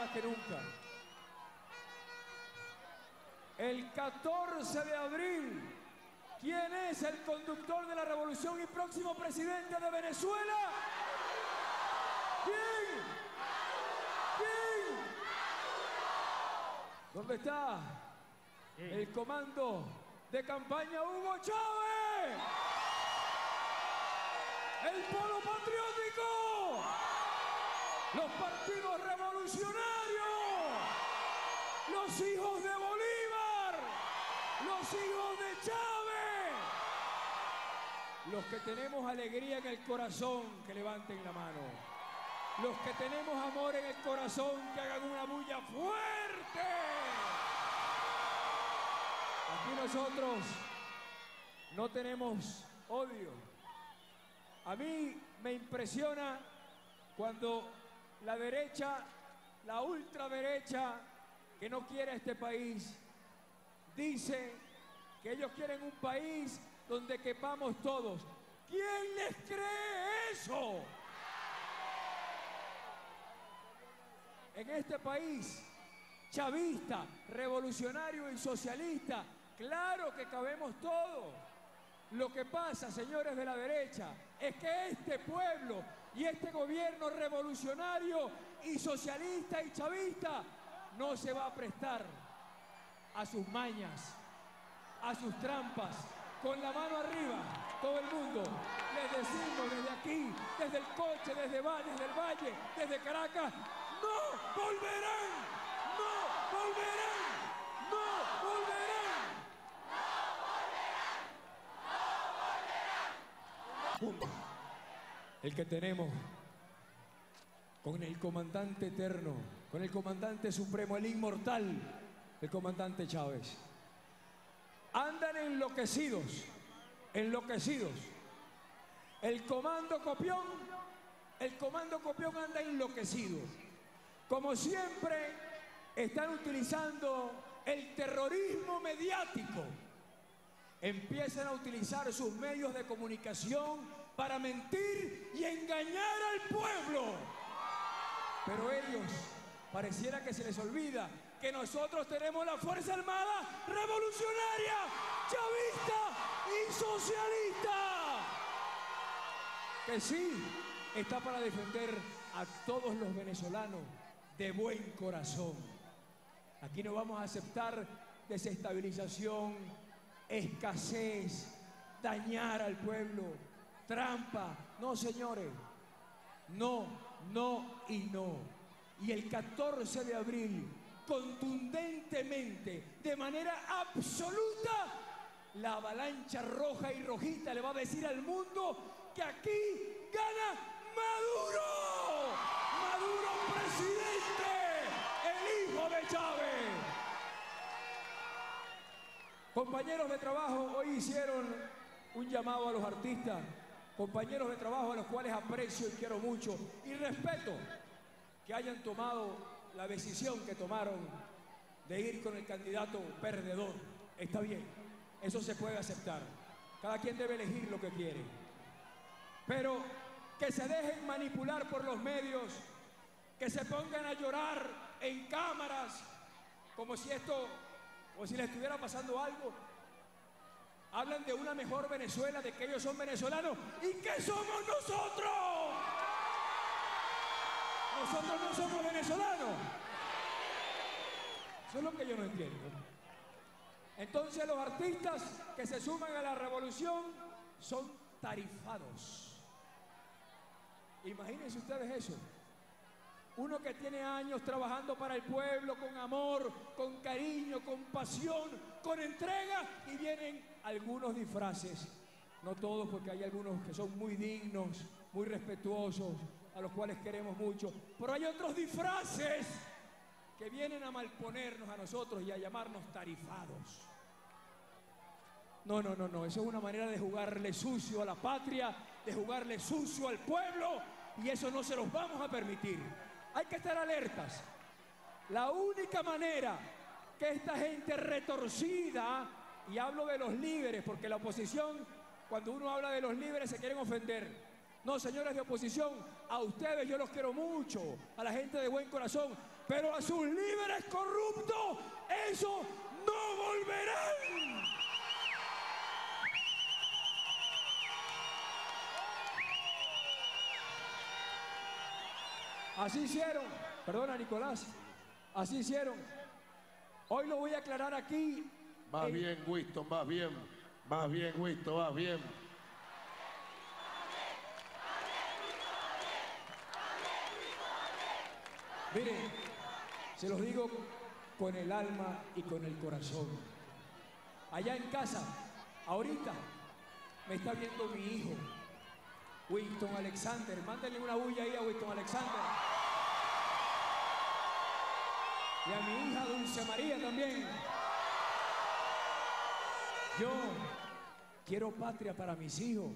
más que nunca. El 14 de abril, ¿quién es el conductor de la revolución y próximo presidente de Venezuela? ¿Quién? ¿Quién? ¿Dónde está el comando de campaña Hugo Chávez? El Polo Patriótico, los partidos revolucionarios, los hijos de Bolívar, los hijos de Chávez, los que tenemos alegría en el corazón, que levanten la mano, los que tenemos amor en el corazón, que hagan una bulla fuerte. Aquí nosotros no tenemos odio. A mí me impresiona cuando la derecha, la ultraderecha, que no quiere este país, dice que ellos quieren un país donde quepamos todos. ¿Quién les cree eso? En este país chavista, revolucionario y socialista, claro que cabemos todos. Lo que pasa, señores de la derecha, es que este pueblo y este gobierno revolucionario y socialista y chavista no se va a prestar a sus mañas, a sus trampas. Con la mano arriba, todo el mundo, les decimos desde aquí, desde el coche, desde el valle, desde Caracas, ¡no volverán! ¡No volverán! ¡No volverán! Punto. El que tenemos con el comandante eterno, con el comandante supremo, el inmortal, el comandante Chávez. Andan enloquecidos, enloquecidos. El comando Copión anda enloquecido. Como siempre, están utilizando el terrorismo mediático. Empiezan a utilizar sus medios de comunicación para mentir y engañar al pueblo. Pero ellos, pareciera que se les olvida que nosotros tenemos la Fuerza Armada revolucionaria, chavista y socialista, que sí está para defender a todos los venezolanos de buen corazón. Aquí no vamos a aceptar desestabilización, escasez, dañar al pueblo, trampa. No, señores, no, no y no. Y el 14 de abril, contundentemente, de manera absoluta, la avalancha roja y rojita le va a decir al mundo que aquí gana Maduro. Maduro presidente, el hijo de Chávez. Compañeros de trabajo, hoy hicieron un llamado a los artistas, compañeros de trabajo a los cuales aprecio y quiero mucho y respeto que hayan tomado la decisión que tomaron de ir con el candidato perdedor. Está bien, eso se puede aceptar. Cada quien debe elegir lo que quiere. Pero que se dejen manipular por los medios, que se pongan a llorar en cámaras como si les estuviera pasando algo. Hablan de una mejor Venezuela, de que ellos son venezolanos. ¿Y qué somos nosotros? Nosotros no somos venezolanos. Eso es lo que yo no entiendo. Entonces los artistas que se suman a la revolución son tarifados. Imagínense ustedes eso. Uno que tiene años trabajando para el pueblo, con amor, con cariño, con pasión, con entrega, y vienen algunos disfraces. No todos, porque hay algunos que son muy dignos, muy respetuosos, a los cuales queremos mucho. Pero hay otros disfraces que vienen a malponernos a nosotros y a llamarnos tarifados. No, no, no, no. Eso es una manera de jugarle sucio a la patria, de jugarle sucio al pueblo, y eso no se los vamos a permitir. Hay que estar alertas. La única manera que esta gente retorcida, y hablo de los líderes, porque la oposición, cuando uno habla de los líderes, se quieren ofender. No, señores de oposición, a ustedes yo los quiero mucho, a la gente de buen corazón, pero a sus líderes corruptos, eso no volverán. Así hicieron, perdona Nicolás, así hicieron. Hoy lo voy a aclarar aquí. Más bien, Winston, más bien, Winston, más bien. Miren, se los digo con el alma y con el corazón. Allá en casa, ahorita, me está viendo mi hijo, Winston Alexander. Mándenle una bulla ahí a Winston Alexander. Y a mi hija Dulce María también. Yo quiero patria para mis hijos.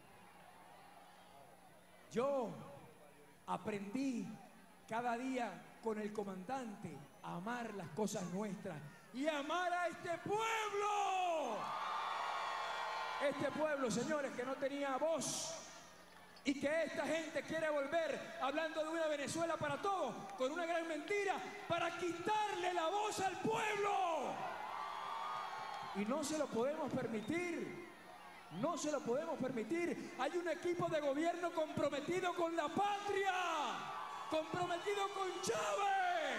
Yo aprendí cada día con el comandante a amar las cosas nuestras y amar a este pueblo. Este pueblo, señores, que no tenía voz y que esta gente quiere volver hablando de una Venezuela para todos, con una gran mentira, para quitarle la voz al pueblo. Y no se lo podemos permitir. No se lo podemos permitir. Hay un equipo de gobierno comprometido con la patria, comprometido con Chávez.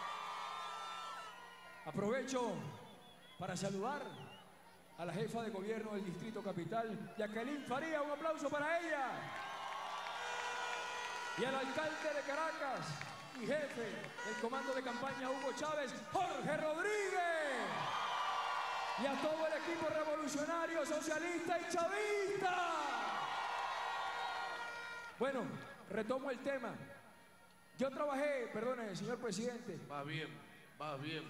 Aprovecho para saludar a la jefa de gobierno del Distrito Capital, Jacqueline Faría, un aplauso para ella. Y al alcalde de Caracas y jefe del comando de campaña Hugo Chávez, Jorge Rodríguez. Y a todo el equipo revolucionario, socialista y chavista. Bueno, retomo el tema. Yo trabajé, perdone, señor presidente. Va bien, va bien.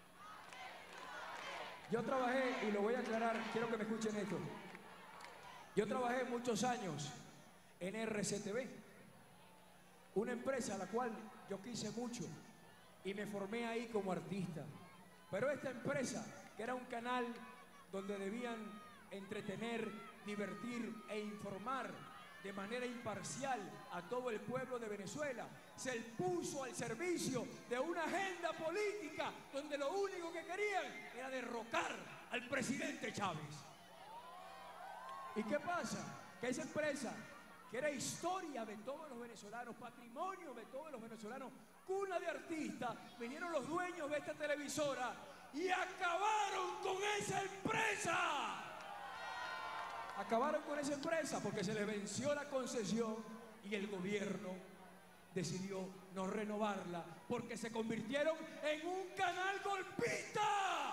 Yo trabajé, y lo voy a aclarar, quiero que me escuchen esto. Yo trabajé muchos años en RCTV, una empresa a la cual yo quise mucho y me formé ahí como artista. Pero esta empresa, que era un canal donde debían entretener, divertir e informar de manera imparcial a todo el pueblo de Venezuela, se puso al servicio de una agenda política donde lo único que querían era derrocar al presidente Chávez. ¿Y qué pasa? Que esa empresa, que era historia de todos los venezolanos, patrimonio de todos los venezolanos, cuna de artistas, vinieron los dueños de esta televisora y acabaron con esa empresa. Acabaron con esa empresa porque se les venció la concesión y el gobierno decidió no renovarla porque se convirtieron en un canal golpista.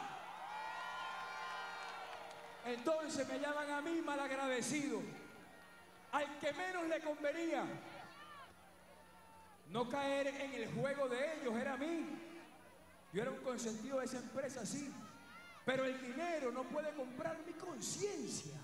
Entonces me llaman a mí malagradecido. Al que menos le convenía no caer en el juego de ellos era a mí. Yo era un consentido de esa empresa, sí, pero el dinero no puede comprar mi conciencia.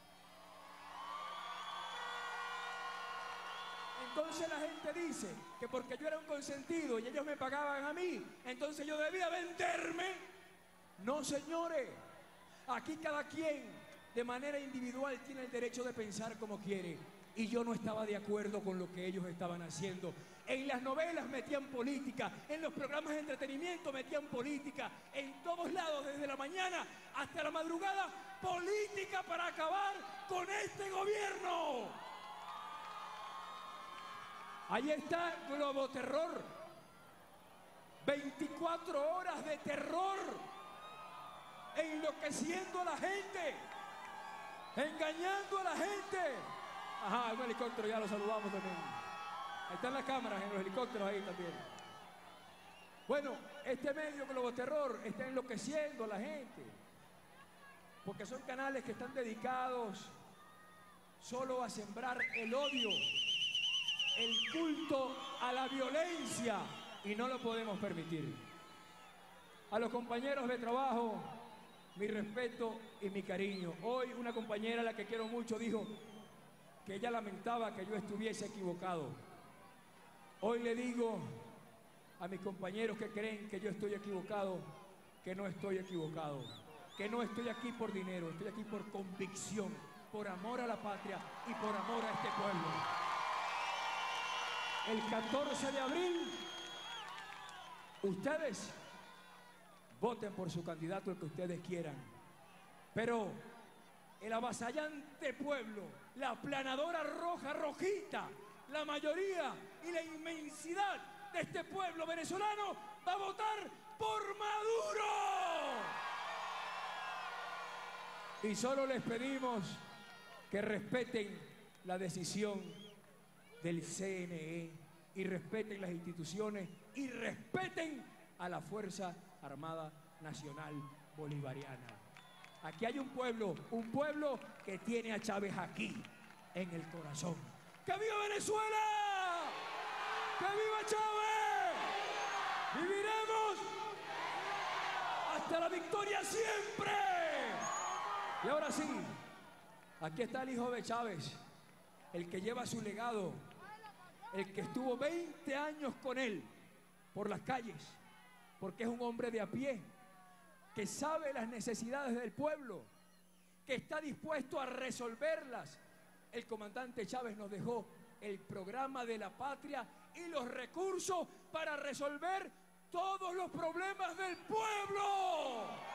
Entonces la gente dice que porque yo era un consentido y ellos me pagaban a mí, entonces yo debía venderme. No, señores, aquí cada quien de manera individual tiene el derecho de pensar como quiere. Y yo no estaba de acuerdo con lo que ellos estaban haciendo. En las novelas metían política, en los programas de entretenimiento metían política, en todos lados, desde la mañana hasta la madrugada, política para acabar con este gobierno. Ahí está Globoterror, 24 horas de terror, enloqueciendo a la gente, engañando a la gente. Ajá, un helicóptero, ya lo saludamos también. Ahí están las cámaras en los helicópteros ahí también. Bueno, este medio Globoterror está enloqueciendo a la gente, porque son canales que están dedicados solo a sembrar el odio, el culto a la violencia, y no lo podemos permitir. A los compañeros de trabajo, mi respeto y mi cariño. Hoy una compañera a la que quiero mucho dijo que ella lamentaba que yo estuviese equivocado. Hoy le digo a mis compañeros que creen que yo estoy equivocado, que no estoy equivocado, que no estoy aquí por dinero, estoy aquí por convicción, por amor a la patria y por amor a este pueblo. el 14 de abril, ustedes voten por su candidato el que ustedes quieran. Pero el avasallante pueblo, la aplanadora roja, rojita, la mayoría y la inmensidad de este pueblo venezolano va a votar por Maduro. Y solo les pedimos que respeten la decisión del CNE y respeten las instituciones y respeten a la Fuerza Armada Nacional Bolivariana. Aquí hay un pueblo que tiene a Chávez aquí, en el corazón. ¡Que viva Venezuela! ¡Que viva Chávez! ¡Viviremos hasta la victoria siempre! Y ahora sí, aquí está el hijo de Chávez, el que lleva su legado, el que estuvo 20 años con él por las calles, porque es un hombre de a pie, que sabe las necesidades del pueblo, que está dispuesto a resolverlas. El comandante Chávez nos dejó el programa de la patria y los recursos para resolver todos los problemas del pueblo.